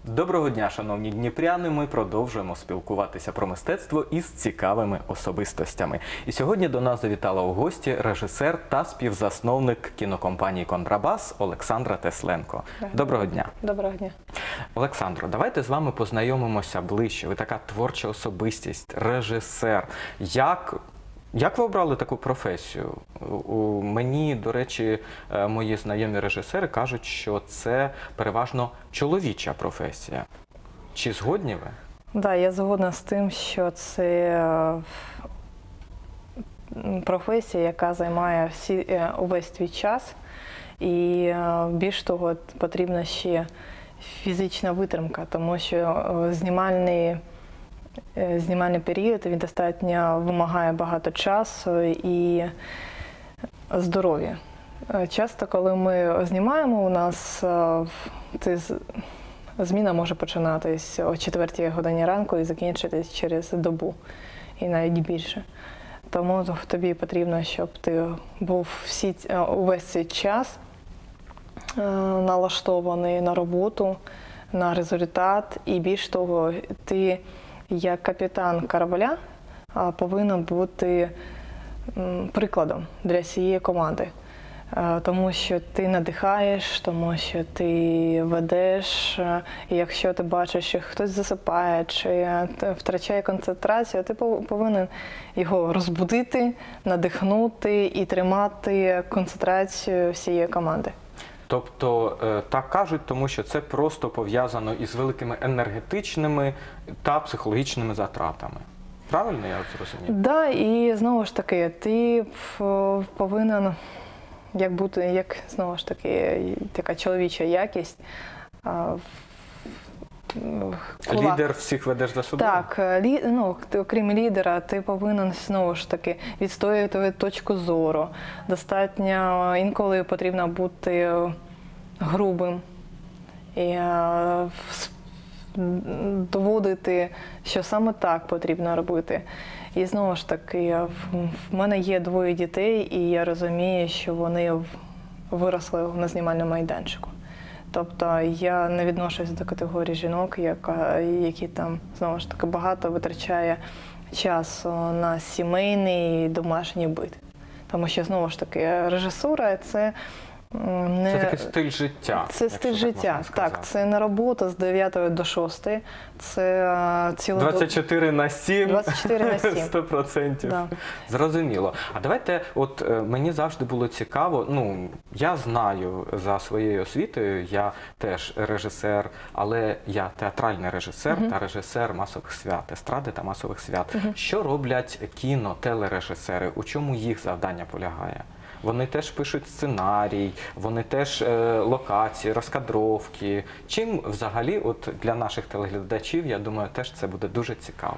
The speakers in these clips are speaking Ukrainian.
Доброго дня, шановні дніпряни! Ми продовжуємо спілкуватися про мистецтво із цікавими особистостями. І сьогодні до нас завітала у гості режисер та співзасновник кінокомпанії «Контрабас» Олександра Тесленко. Доброго дня! Доброго дня! Олександро, давайте з вами познайомимося ближче. Ви така творча особистість, режисер. Як ви обрали таку професію? Мені, до речі, мої знайомі режисери кажуть, що це переважно чоловіча професія. Чи згодні ви? Так, я згодна з тим, що це професія, яка займає увесь твій час. І більш того, потрібна ще фізична витримка, тому що знімальний період, він достатньо вимагає багато часу і здоров'я. Часто, коли ми знімаємо, у нас зміна може починатись о 4 годині ранку і закінчитись через добу, і навіть більше. Тому тобі потрібно, щоб ти був увесь цей час налаштований на роботу, на результат, і більш того, ти як капітан корабля повинен бути прикладом для всієї команди. Тому що ти надихаєш, тому що ти ведеш, і якщо ти бачиш, що хтось засипає чи втрачає концентрацію, ти повинен його розбудити, надихнути і тримати концентрацію всієї команди. Тобто, так кажуть, тому що це просто пов'язано із великими енергетичними та психологічними затратами. Правильно я зрозумів? Так, і знову ж таки, ти повинен, знову ж таки, така чоловіча якість. Лідер всіх ведеш за собою? Так, окрім лідера, ти повинен, знову ж таки, відстоювати точку зору. Достатньо, інколи потрібно бути грубим і доводити, що саме так потрібно робити. І знову ж таки, в мене є 2 дітей, і я розумію, що вони виросли на знімальному майданчику. Тобто я не відношусь до категорії жінок, які там, знову ж таки, багато витрачає часу на сімейний і домашній бит. Тому що, знову ж ця режисура – це не... Це такий стиль життя. Це стиль життя, так. Це не робота з 9 до 6, це ціло... 24 на 7, 24 на 7. 100%. Да. Зрозуміло. А давайте, мені завжди було цікаво, я знаю за своєю освітою, я теж режисер, але я театральний режисер та режисер масових свят, естради та масових свят. Що роблять кіно-телережисери? У чому їх завдання полягає? Вони теж пишуть сценарій, вони теж локації, розкадровки. Чим взагалі, для наших телеглядачів, я думаю, теж це буде дуже цікаво.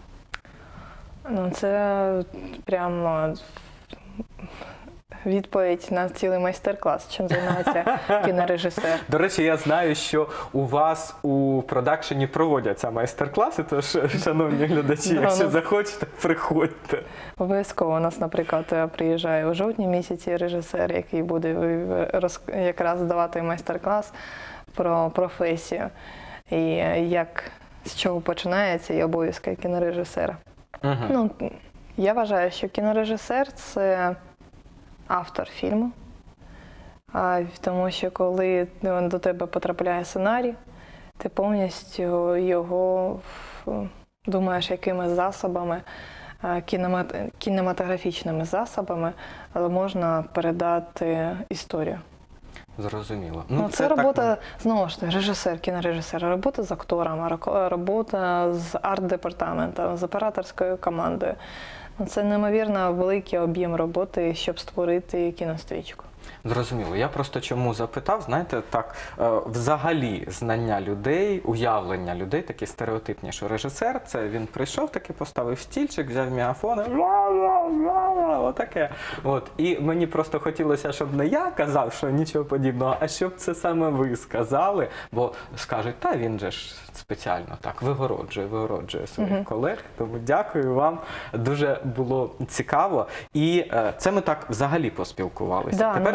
Це прямо відповідь на цілий майстер-клас, чим займається кінорежисер. До речі, я знаю, що у вас у продакшені проводяться майстер-класи, тож, шановні глядачі, якщо захочете, приходьте. Обов'язково. У нас, наприклад, приїжджає у жовтні місяці режисер, який буде якраз давати майстер-клас про професію. І з чого починається і обов'язки кінорежисера. Я вважаю, що кінорежисер – це автор фільму, тому що коли до тебе потрапляє сценарій, ти повністю його думаєш, якими засобами, кінематографічними засобами можна передати історію. Зрозуміло. Це робота, знову ж таки, режисер, кінорежисер, робота з акторами, робота з арт-департаментом, з операторською командою. Це неймовірно великий об'єм роботи, щоб створити кінострічку. Зрозуміло. Я просто чому запитав, знаєте, так, взагалі знання людей, уявлення людей такі стереотипні, що режисер, це він прийшов, таки поставив стільчик, взяв мегафон, отаке. І мені просто хотілося, щоб не я казав, що нічого подібного, а щоб це саме ви сказали, бо скажуть, та він же ж спеціально так вигороджує своїх колег. Тому дякую вам, дуже було цікаво. І це ми так взагалі поспілкувалися. Да, Тепер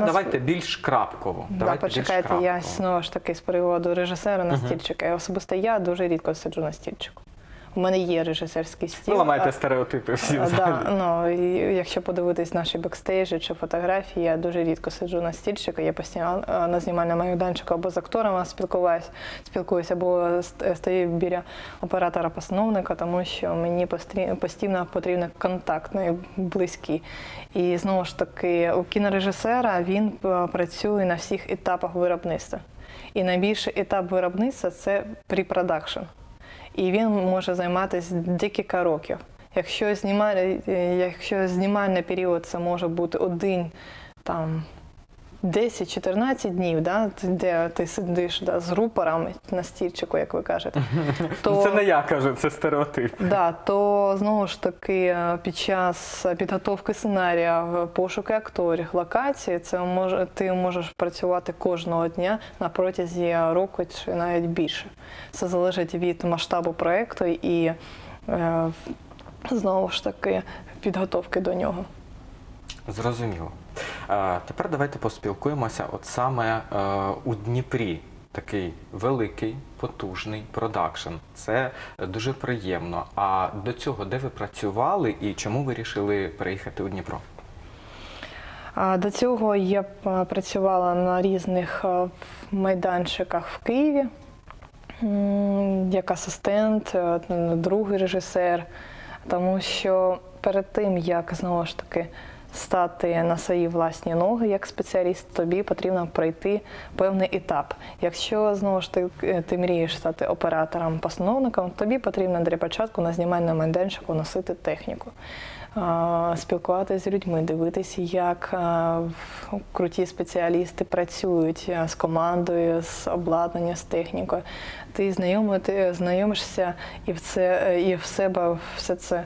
давайте більш крапково. Почекайте, я знову ж таки з приводу режисера на стільчика. Особисто я дуже рідко сиджу на стільчику. У мене є режисерський стіл. Ви ламаєте стереотипи всі взагалі. Якщо подивитись наші бекстейджі чи фотографії, я дуже рідко сиджу на стільчику, я постійно на знімальному майданчику або з акторами спілкуюся, або стою біля оператора-постановника, тому що мені постійно потрібен контакт найблизький. І знову ж таки, у кінорежисера він працює на всіх етапах виробництва. І найбільший етап виробництва – це pre-production. І він може займатися декілька років. Якщо знімальний період це може бути 10-14 днів, де ти сидиш з рупором на стільчику, як ви кажете. Це не я кажу, це стереотип. То знову ж таки під час підготовки сценарія, пошуку акторів, локації, ти можеш працювати кожного дня на протязі року чи навіть більше. Це залежить від масштабу проєкту і знову ж таки підготовки до нього. Зрозуміло. Тепер давайте поспілкуємося от саме у Дніпрі. Такий великий, потужний продакшн. Це дуже приємно. А до цього де ви працювали і чому ви вирішили переїхати у Дніпро? До цього я працювала на різних майданчиках в Києві, як асистент, другий режисер. Тому що перед тим, як, знову ж таки, стати на свої власні ноги як спеціаліст, тобі потрібно пройти певний етап. Якщо, знову ж таки, ти мрієш стати оператором-постановником, тобі потрібно для початку на знімальному майданчику носити техніку, спілкуватися з людьми, дивитися, як круті спеціалісти працюють з командою, з обладнанням, з технікою. Ти знайомишся і в себе все це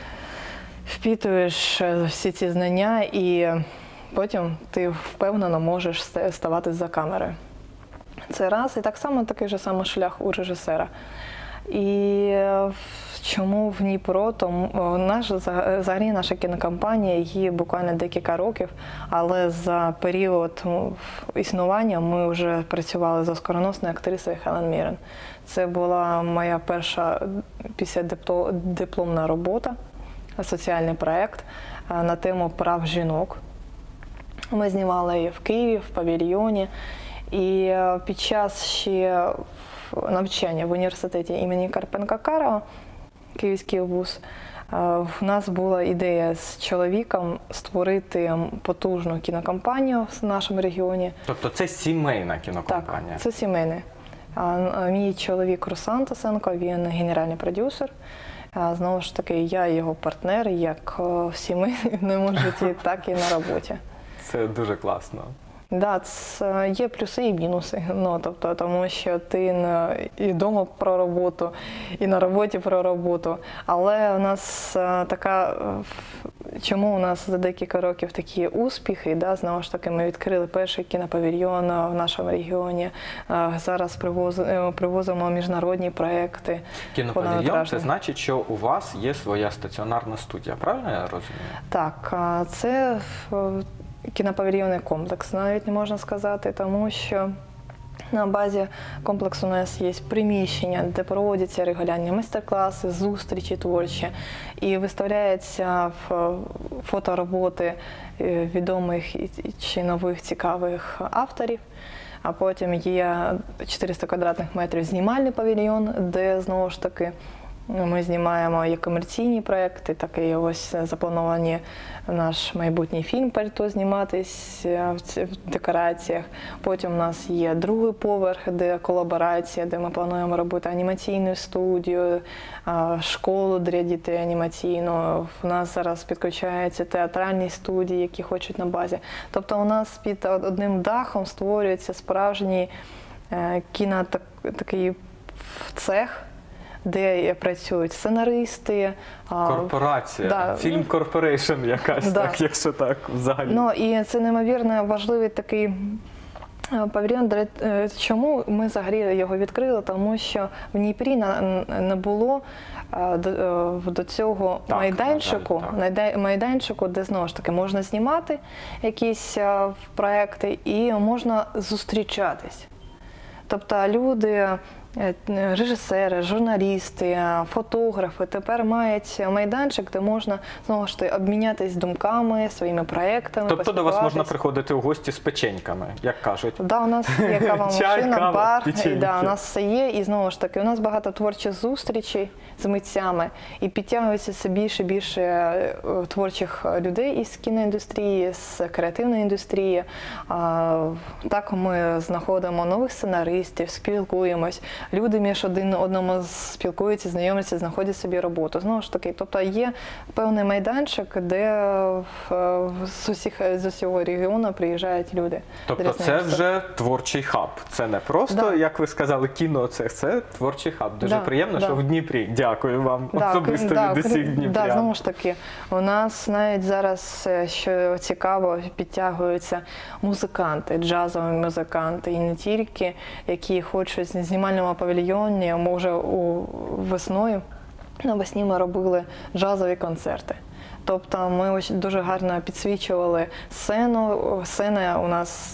впитуєш, всі ці знання, і потім ти впевнено можеш ставати за камерою. Це раз, і так само такий же самий шлях у режисера. І чому в Дніпро? Тому взагалі наша кінокомпанія є буквально декілька років, але за період існування ми вже працювали з оскароносною актрисою Хелен Міррен. Це була моя перша післядипломна робота, соціальний проєкт на тему прав жінок. Ми знімали її в Києві, в павільйоні. І під час ще навчання в університеті імені Карпенка-Карого, Київський вуз, в нас була ідея з чоловіком створити потужну кінокомпанію в нашому регіоні. Тобто це сімейна кінокомпанія? Так, це сімейна. Мій чоловік Руслан Тосенко, він генеральний продюсер. Знову ж таки, я його партнер, як в сімейному житті, так і на роботі. Це дуже класно. Так, є плюси і мінуси, тому що ти і вдома про роботу, і на роботі про роботу. Але у нас чому у нас за декілька років такі успіхи, знову ж таки, ми відкрили перший кінопавільйон в нашому регіоні, зараз привозимо міжнародні проекти. Кінопавільйон – це значить, що у вас є своя стаціонарна студія, правильно я розумію? Так, це кінопавільйонний комплекс, навіть не можна сказати, тому що на базі комплексу у нас є приміщення, де проводяться регулярні майстер-класи, зустрічі творчі, і виставляються фотороботи відомих чи нових цікавих авторів. А потім є 400 квадратних метрів знімальний павільйон, де, знову ж таки, ми знімаємо як комерційні проєкти, так і ось заплановані наш майбутній фільм «Пальто» зніматись в декораціях. Потім у нас є другий поверх, де колаборація, де ми плануємо робити анімаційну студію, школу для дітей анімаційну. У нас зараз підключаються театральні студії, які хочуть на базі. Тобто у нас під одним дахом створюється справжній такий цех, де працюють сценаристи. Корпорація, фільм корпорейшн якась, якщо так взагалі. І це неймовірно важливий такий Павільйон, чому ми взагалі його відкрили? Тому що в Дніпрі не було до цього Так, майданчику, майданчику, де знову ж таки можна знімати якісь проекти і можна зустрічатись. Тобто люди, режисери, журналісти, фотографи тепер мають майданчик, де можна знову ж таки обмінятися думками, своїми проектами. Тобто до вас можна приходити у гості з печеньками, як кажуть? Так, у нас є кава-машина, кава, бар, печеньки. у нас все є. І знову ж таки, у нас багато творчих зустрічей з митцями. І підтягується все більше і більше творчих людей із кіноіндустрії, з креативної індустрії. Так ми знаходимо нових сценаристів, спілкуємось. Люди між один одному спілкуються, знайомляться, знаходять собі роботу. Знову ж таки, тобто є певний майданчик, де з усього регіону приїжджають люди. Тобто це вже творчий хаб. Це не просто, як ви сказали, кіно, це творчий хаб. Дуже приємно, що в Дніпрі. Дякую вам особисто від усіх дніпрян. Так, знову ж таки, у нас навіть зараз, що цікаво, підтягуються музиканти, джазові музиканти, і не тільки, які хочуть з знімального павільйоні, може весною, навесні ми робили джазові концерти. Тобто ми дуже гарно підсвічували сцену. Сцена у нас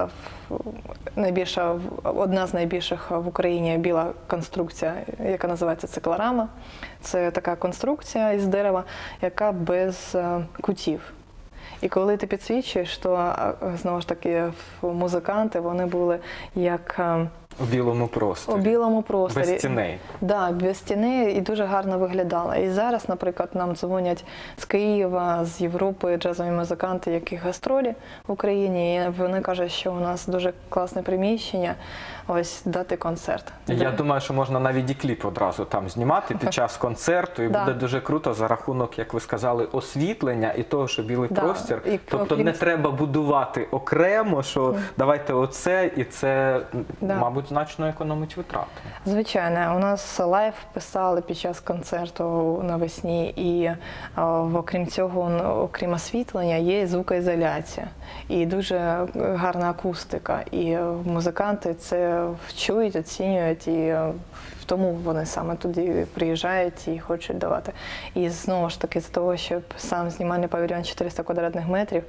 одна з найбільших в Україні біла конструкція, яка називається циклорама. Це така конструкція із дерева, яка без кутів. І коли ти підсвічуєш, то знову ж таки музиканти, вони були як у білому просторі. У білому просторі. Без стіней. Так, без стіни, і дуже гарно виглядала. І зараз, наприклад, нам дзвонять з Києва, з Європи джазові музиканти, які гастролі в Україні. І вони кажуть, що у нас дуже класне приміщення, ось дати концерт. Я думаю, що можна навіть і кліп одразу там знімати під час концерту, і буде дуже круто за рахунок, як ви сказали, освітлення і того, що білий простір. Тобто не треба будувати окремо, що давайте оце і це, мабуть, значно економить витрати. Звичайно. У нас лайв писали під час концерту навесні, і окрім цього, окрім освітлення, є звукоізоляція. І дуже гарна акустика. І музиканти це чують, оцінюють, і тому вони саме туди приїжджають і хочуть давати. І знову ж таки, з того, що сам знімальний павільйон 400 квадратних метрів,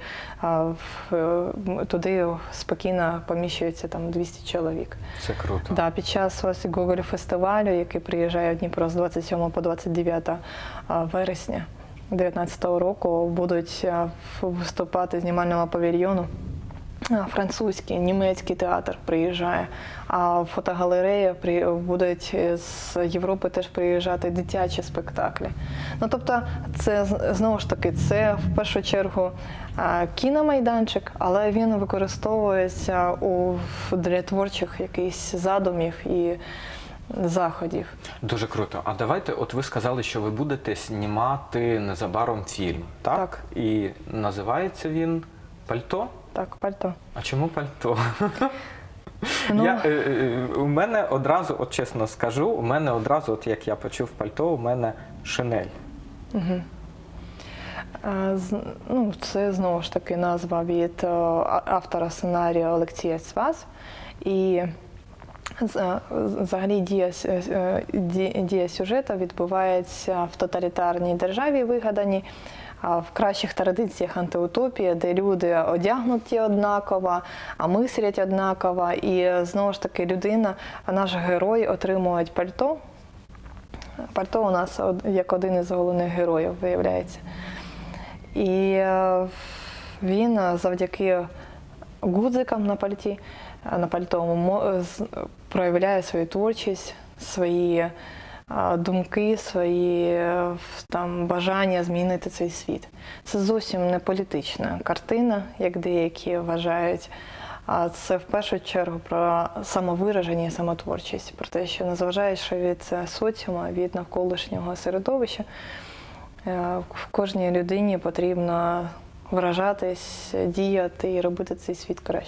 туди спокійно поміщується там 200 чоловік. Це круто. Да, під час Гоголь-фестивалю, який приїжджає в Дніпро з 27 по 29 вересня 2019 року, будуть виступати знімального павільйону. Французький, німецький театр приїжджає, а в фотогалереї будуть з Європи теж приїжджати дитячі спектаклі. Ну, тобто, це, знову ж таки, це в першу чергу кіномайданчик, але він використовується для творчих якихось задумів і заходів. Дуже круто. А давайте, от ви сказали, що ви будете знімати незабаром фільм, так? Так. І називається він «Пальто»? Так, «Пальто». А чому пальто? Ну... У мене одразу, от чесно скажу, у мене одразу, от як я почув пальто, у мене шинель. Угу. Ну, це знову ж таки назва від автора сценарію Олексія Цвас. І взагалі дія сюжету відбувається в тоталітарній державі вигаданій, в кращих традиціях антиутопії, де люди одягнуті однаково, а мислять однаково. І знову ж таки людина, наш герой отримує пальто. Пальто у нас як один із головних героїв виявляється. І він завдяки гудзикам на пальто проявляє свою творчість, свої думки, свої там бажання змінити цей світ. Це зовсім не політична картина, як деякі вважають. А це в першу чергу про самовираження і самотворчість, про те, що незважаючи від соціуму, від навколишнього середовища, в кожній людині потрібно виражатись, діяти і робити цей світ краще.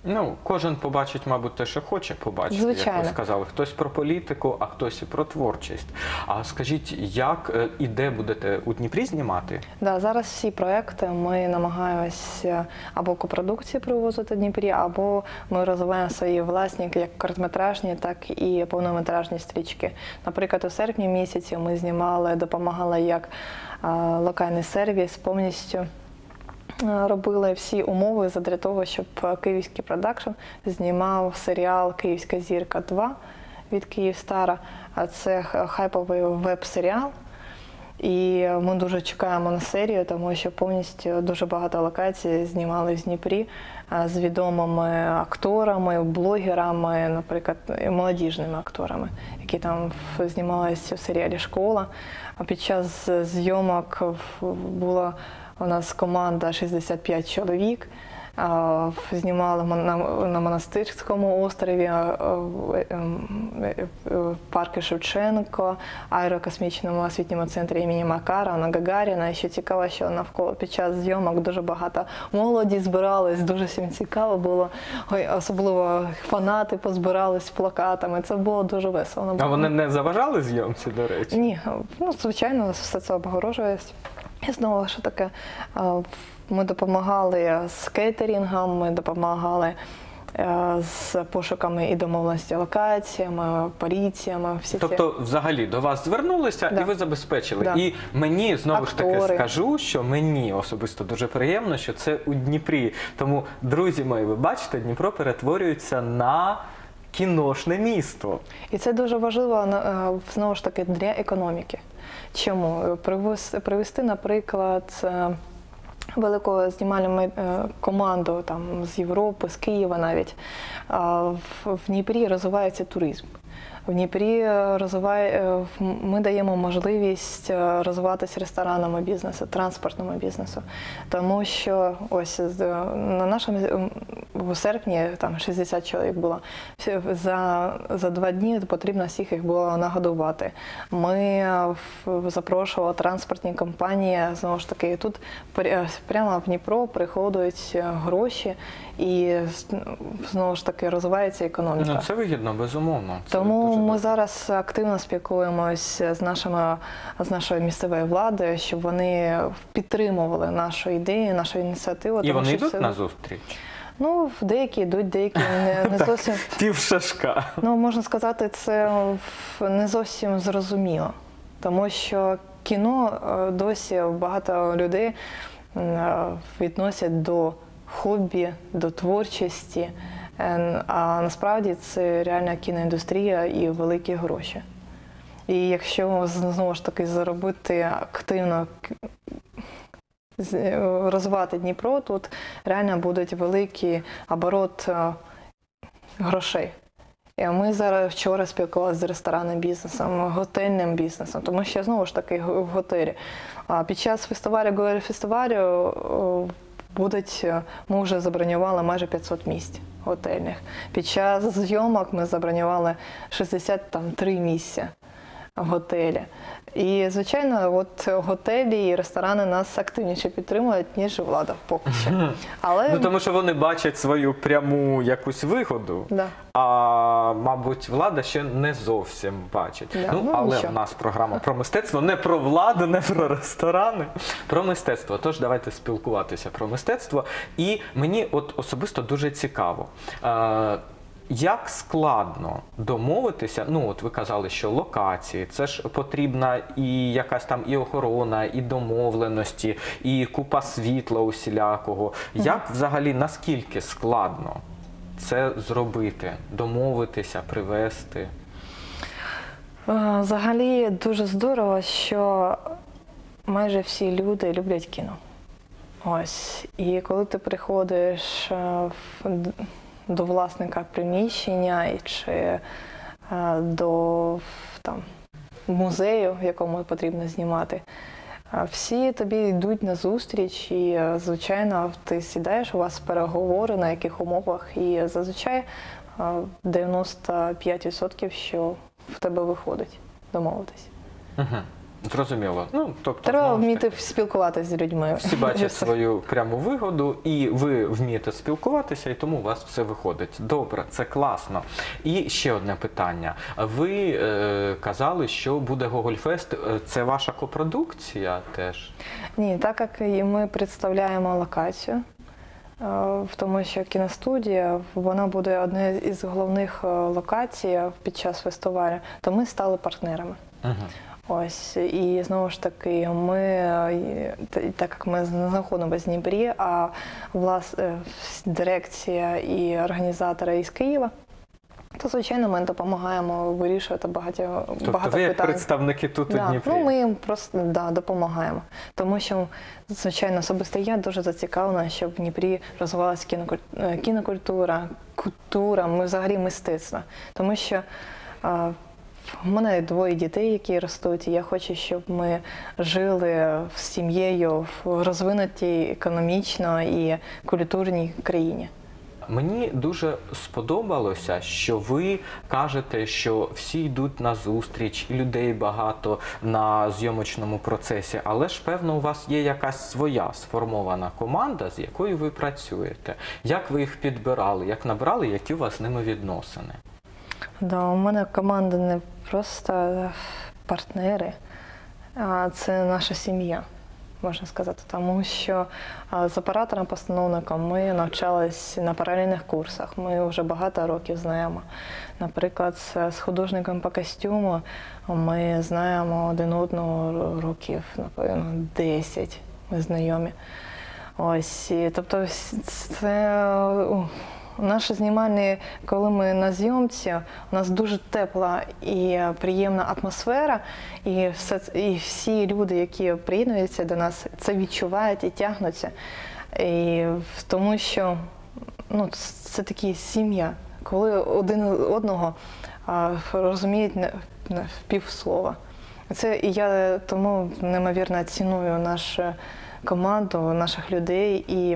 Ну, кожен побачить, мабуть, те, що хоче побачити, Звичайно. як ви сказали. Хтось про політику, а хтось і про творчість. А скажіть, як і де будете у Дніпрі знімати? Да, зараз всі проекти ми намагаємося або копродукції привозити в Дніпрі, або ми розвиваємо свої власні як короткометражні, так і повнометражні стрічки. Наприклад, у серпні місяці ми знімали, допомагали як локальний сервіс повністю. Робили всі умови для того, щоб київський продакшн знімав серіал «Київська зірка 2» від Київстара. Це хайповий веб-серіал. І ми дуже чекаємо на серію, тому що повністю дуже багато локацій знімали в Дніпрі з відомими акторами, блогерами, наприклад, молодіжними акторами, які там знімалися в серіалі «Школа». А під час зйомок була у нас команда 65 чоловік. Знімали на Монастирському острові, парку Шевченко, аерокосмічному освітньому центрі імені Макара, на Гагаріна. І ще цікаво, що навколо під час зйомок дуже багато молоді збирались, дуже всім цікаво було. Особливо фанати позбирались плакатами. Це було дуже весело. А вони не заважали зйомці, до речі? Ні, ну, звичайно, все це обгорожується. І знову ж таки, ми допомагали з кейтерінгом, ми допомагали з пошуками і домовленості локаціями, поліціями. Тобто, взагалі, до вас звернулися і ви забезпечили. Да. І мені, знову ж таки, Актори. скажу, що мені особисто дуже приємно, що це у Дніпрі. Тому, друзі мої, ви бачите, Дніпро перетворюється на кіношне місто. І це дуже важливо, знову ж таки, для економіки. Чому? Привести, наприклад, велику знімальну команду там, з Європи, з Києва навіть. В Дніпрі розвивається туризм. В Дніпрі ми даємо можливість розвиватися ресторанному бізнесу, транспортному бізнесу. Тому що ось на нашому у серпні там 60 чоловік було. За 2 дні потрібно всіх їх було нагодувати. Ми запрошували транспортні компанії, знову ж таки, тут прямо в Дніпро приходять гроші і знову ж таки розвивається економіка. Ну, це вигідно, безумовно. Це Тому дуже ми добре. зараз активно спілкуємося з нашою місцевою владою, щоб вони підтримували нашу ідею, нашу ініціативу. І тому вони що йдуть це- на зустріч? Ну, деякі йдуть, деякі не зовсім. Пів шашка. Ну, можна сказати, це не зовсім зрозуміло. Тому що кіно досі багато людей відносять до хобі, до творчості. А насправді це реальна кіноіндустрія і великі гроші. І якщо знову ж таки заробити активно, розвивати Дніпро, тут реально буде великий оборот грошей. І ми зараз вчора спілкувалися з ресторанним бізнесом, готельним бізнесом, тому що знову ж таки в готелі. Під час фестивалю ми вже забронювали майже 500 місць готельних. Під час зйомок ми забронювали 63 місця в готелі. І, звичайно, от готелі і ресторани нас активніше підтримують, ніж влада поки що. Але... Ну, тому що вони бачать свою пряму якусь вигоду, Да. а, мабуть, влада ще не зовсім бачить. Да, Ну, ну, але нічого. в нас програма про мистецтво, не про владу, не про ресторани, про мистецтво. Тож давайте спілкуватися про мистецтво. І мені от особисто дуже цікаво. Як складно домовитися, ну от ви казали, що локації, це ж потрібна і якась там і охорона, і домовленості, і купа світла усілякого. Як взагалі, наскільки складно це зробити, домовитися, привезти? Взагалі дуже здорово, що майже всі люди люблять кіно. Ось. І коли ти приходиш до власника приміщення чи до там, музею, в якому потрібно знімати, всі тобі йдуть на зустріч і, звичайно, ти сідаєш, у вас переговори, на яких умовах, і зазвичай 95% що в тебе виходить домовитись. Угу. Зрозуміло. Ну, тобто, Треба знову ж вміти таки, спілкуватися з людьми. всі бачать свою пряму вигоду, і ви вмієте спілкуватися, і тому у вас все виходить. Добре, це класно. І ще одне питання. Ви казали, що буде Гогольфест. Це ваша копродукція теж? Ні, так як і ми представляємо локацію, тому що кіностудія, вона буде однією із головних локацій під час фестивалю, то ми стали партнерами. Угу. Ось, і знову ж таки, ми, так як ми знаходимося в Дніпрі, а дирекція і організатори із Києва, то, звичайно, ми допомагаємо вирішувати багато Тобто ви як питань. представники тут у Да, Дніпрі? ну, ми їм просто допомагаємо. Тому що, звичайно, особисто я дуже зацікавлена, щоб в Дніпрі розвивалася кінокультура, культура, ми взагалі мистецтво. Тому що у мене 2 дітей, які ростуть, і я хочу, щоб ми жили з сім'єю в розвинутій економічно і культурній країні. Мені дуже сподобалося, що ви кажете, що всі йдуть на зустріч, і людей багато на зйомочному процесі, але ж, певно, у вас є якась своя сформована команда, з якою ви працюєте. Як ви їх підбирали, як набрали, які у вас з ними відносини? Да, у мене команда не просто партнери, а це наша сім'я, можна сказати. Тому що з оператором-постановником ми навчалися на паралельних курсах, ми вже багато років знаємо. Наприклад, з художником по костюму ми знаємо один одного років, напевно, 10 ми знайомі. Ось, тобто це... Наші знімальні, коли ми на зйомці, у нас дуже тепла і приємна атмосфера, і всі люди, які приєднуються до нас, це відчувають і тягнуться. І тому що це така сім'я, коли один одного розуміють на півслова. І я тому неймовірно ціную нашу команду, наших людей. І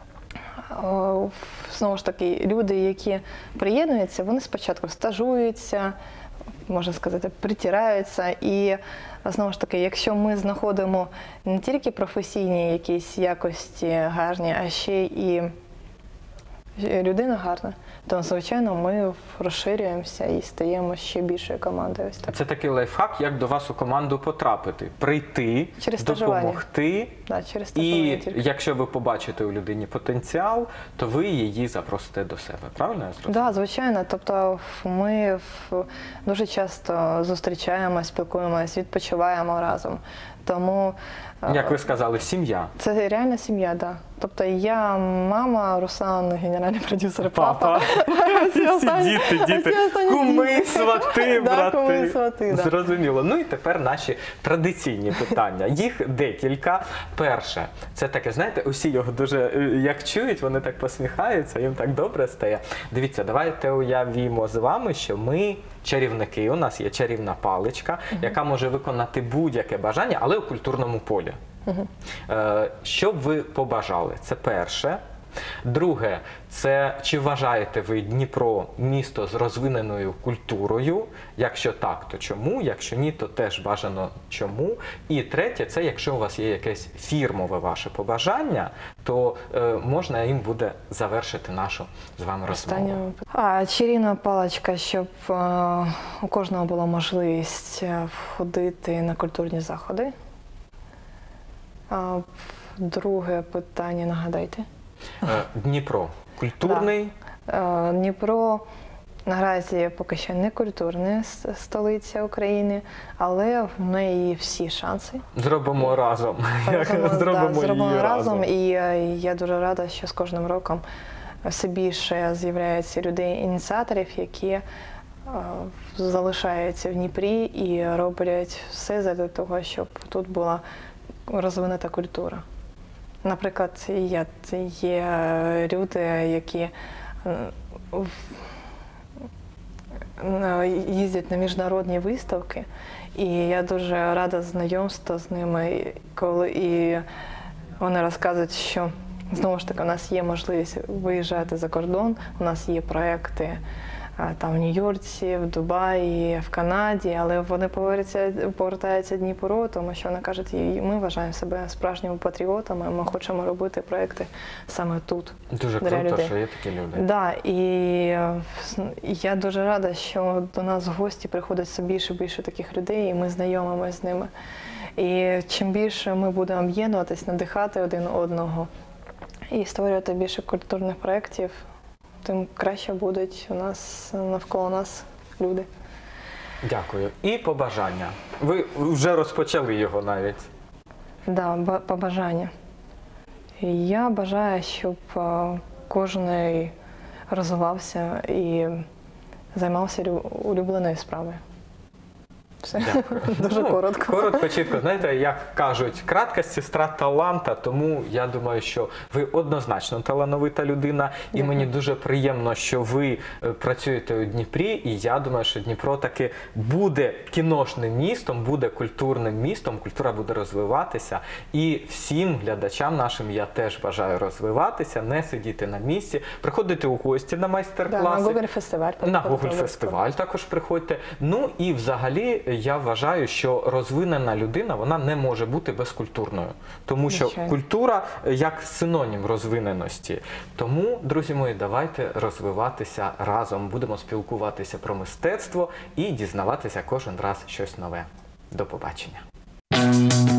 знову ж таки, люди, які приєднуються, вони спочатку стажуються, можна сказати, притираються. І, знову ж таки, якщо ми знаходимо не тільки професійні якісь якості гарні, а ще і людина гарна, то, звичайно, ми розширюємося і стаємо ще більшою командою. Це такий лайфхак, як до вас у команду потрапити. Прийти, через допомогти. Да, через і тільки. якщо ви побачите у людині потенціал, то ви її запросите до себе. Правильно я зрозумів? Так, звичайно. Тобто ми дуже часто зустрічаємося, спілкуємося, відпочиваємо разом. Тому, як ви сказали, сім'я. Це реальна сім'я, так. Да. Тобто я мама, Руслан, генеральний продюсер, папа. Всі діти, куми, свати, брати. Куми, свати, да. Зрозуміло. Ну і тепер наші традиційні питання. Їх декілька. Перше, це таке, знаєте, усі його дуже, як чують, вони так посміхаються, їм так добре стає. Дивіться, давайте уявімо з вами, що ми чарівники, у нас є чарівна паличка, яка може виконати будь-яке бажання, але у культурному полі. Що б ви побажали? Це перше. Друге, це чи вважаєте ви Дніпро місто з розвиненою культурою? Якщо так, то чому? Якщо ні, то теж бажано чому? І третє, це якщо у вас є якесь фірмове ваше побажання, то можна їм буде завершити нашу з вами розмову. Чарівна паличка, щоб у кожного була можливість ходити на культурні заходи. Друге питання, нагадайте. Дніпро. Культурний? Да. Дніпро наразі поки що не культурна столиця України, але в неї всі шанси. Зробимо разом. Зробимо разом. І я дуже рада, що з кожним роком все більше з'являється людей-ініціаторів, які залишаються в Дніпрі і роблять все для того, щоб тут була розвинута культура. Наприклад, є люди, які їздять на міжнародні виставки, і я дуже рада знайомству з ними, коли і вони розказують, що знову ж таки у нас є можливість виїжджати за кордон, у нас є проекти там в Нью-Йорці, в Дубаї, в Канаді, але вони повертаються в Дніпро, тому що вони кажуть, ми вважаємо себе справжніми патріотами, ми хочемо робити проекти саме тут. Дуже для круто, людей. що є такі люди. Да, і я дуже рада, що до нас в гості приходить все більше і більше таких людей, і ми знайомимося з ними. І чим більше ми будемо об'єднуватись, надихати один одного і створювати більше культурних проєктів, тим краще будуть у нас навколо нас люди. Дякую. І побажання. Ви вже розпочали його навіть. Да, побажання. Я бажаю, щоб кожен розвивався і займався улюбленою справою. Все. Дякую. Дуже коротко. Коротко, чітко. Знаєте, як кажуть, краткость – сестра таланта, тому я думаю, що ви однозначно талановита людина. І мені дуже приємно, що ви працюєте у Дніпрі. І я думаю, що Дніпро таки буде кіношним містом, буде культурним містом, культура буде розвиватися. І всім глядачам нашим я теж бажаю розвиватися, не сидіти на місці, приходити у гості на майстер-класи. На Google-фестиваль. На Google-фестиваль також приходьте. Ну і взагалі я вважаю, що розвинена людина, вона не може бути безкультурною. Тому що культура як синонім розвиненості. Тому, друзі мої, давайте розвиватися разом. Будемо спілкуватися про мистецтво і дізнаватися кожен раз щось нове. До побачення.